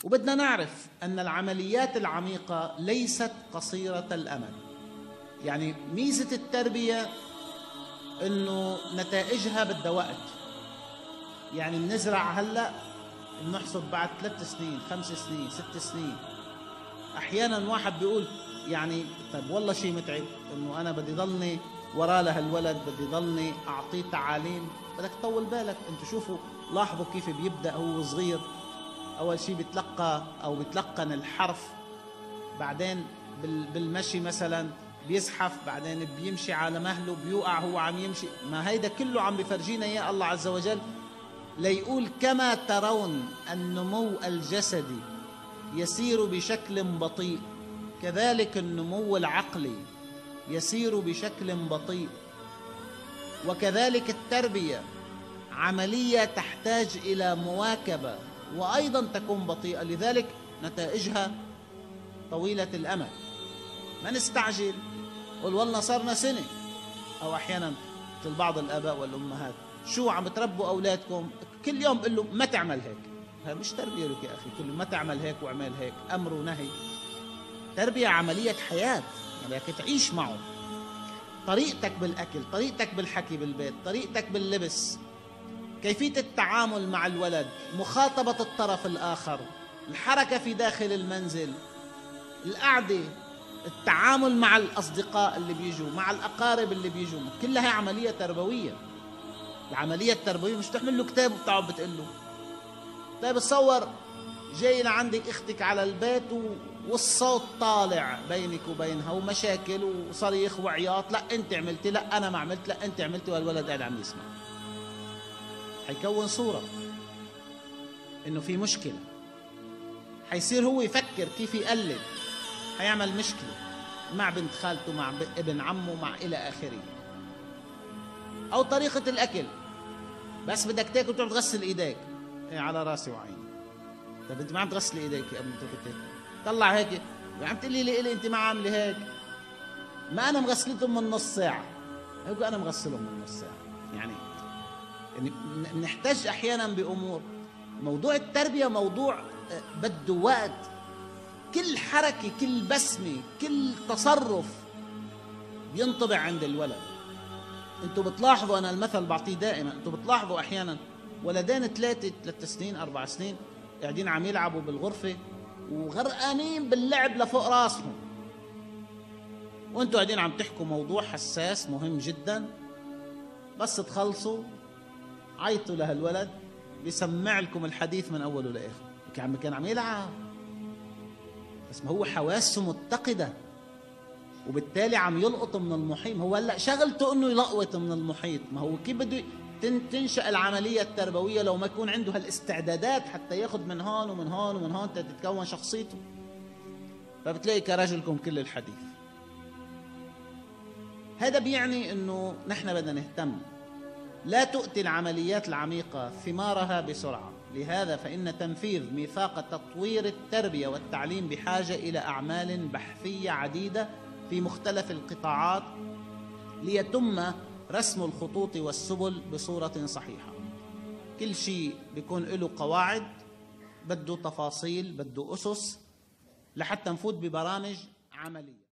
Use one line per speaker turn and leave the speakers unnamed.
وبدنا نعرف أن العمليات العميقة ليست قصيرة الأمد. يعني ميزة التربية أنه نتائجها بدها وقت. يعني بنزرع هلأ بنحصد بعد 3 سنين 5 سنين 6 سنين. أحيانا واحد بيقول يعني طيب والله شيء متعب أنه أنا بدي ضلني ورا لهالولد، بدي ضلني أعطيه تعاليم. بدك تطول بالك. أنتوا شوفوا لاحظوا كيف بيبدأ هو صغير. أول شيء بيتلقى أو بيتلقن الحرف، بعدين بالمشي مثلا بيزحف، بعدين بيمشي على مهله، بيوقع هو عم يمشي. ما هيدا كله عم بفرجينا إياه الله عز وجل ليقول كما ترون النمو الجسدي يسير بشكل بطيء كذلك النمو العقلي يسير بشكل بطيء. وكذلك التربية عملية تحتاج إلى مواكبة وأيضا تكون بطيئة، لذلك نتائجها طويلة الأمد. ما نستعجل قل والله صارنا سنة. أو أحيانا مثل بعض الآباء والأمهات شو عم بتربوا أولادكم كل يوم قل له ما تعمل هيك. هذا مش تربية لك يا أخي، كل ما تعمل هيك واعمل هيك، أمر ونهي. تربية عملية حياة، بدك تعيش معه. طريقتك بالأكل، طريقتك بالحكي بالبيت، طريقتك باللبس، كيفية التعامل مع الولد، مخاطبة الطرف الآخر، الحركة في داخل المنزل، القعدة، التعامل مع الأصدقاء اللي بيجوا، مع الأقارب اللي بيجوا، كلها عملية تربوية. العملية التربوية مش تحمل له كتاب وبتقعد بتقول له. طيب تصور جاي لعندك اختك على البيت والصوت طالع بينك وبينها ومشاكل وصريخ وعياط، لا انت عملتي، لا انا ما عملت، لا انت عملتي، والولد قاعد عم يسمع. حيكون صورة انه في مشكلة، حيصير هو يفكر كيف يقلد، حيعمل مشكلة مع بنت خالته، مع ابن عمه، مع الى اخره. او طريقة الاكل، بس بدك تاكل تروح تغسل ايديك. إيه على راسي وعيني. طب انت ما عم تغسلي ايديك قبل ما تروحي تاكل؟ طلع هيك عم تقولي لي انت ما عامله هيك. ما انا مغسلتهم من نص ساعة. يقول انا مغسلهم من نص ساعة. يعني نحتاج احيانا بامور. موضوع التربية موضوع بده وقت. كل حركة، كل بسمة، كل تصرف بينطبع عند الولد. انتوا بتلاحظوا، انا المثل بعطيه دائما، انتوا بتلاحظوا احيانا ولدين 3 سنين 4 سنين قاعدين عم يلعبوا بالغرفة وغرقانين باللعب لفوق راسهم، وانتوا قاعدين عم تحكوا موضوع حساس مهم جدا. بس تخلصوا عيطوا لهالولد بيسمع لكم الحديث من اوله لاخره. كان عم يلعب، بس ما هو حواسه متقدة وبالتالي عم يلقط من المحيط. هو هلا شغلته انه يلقط من المحيط. ما هو كيف بده تنشأ العملية التربوية لو ما يكون عنده هالاستعدادات حتى ياخذ من هون ومن هون ومن هون تتكون شخصيته. فبتلاقي كرجلكم كل الحديث. هذا بيعني انه نحن بدنا نهتم. لا تؤتي العمليات العميقة ثمارها بسرعة. لهذا فإن تنفيذ ميثاق تطوير التربية والتعليم بحاجة إلى أعمال بحثية عديدة في مختلف القطاعات ليتم رسم الخطوط والسبل بصورة صحيحة. كل شيء بيكون له قواعد، بده تفاصيل، بده أسس لحتى نفوت ببرامج عملية.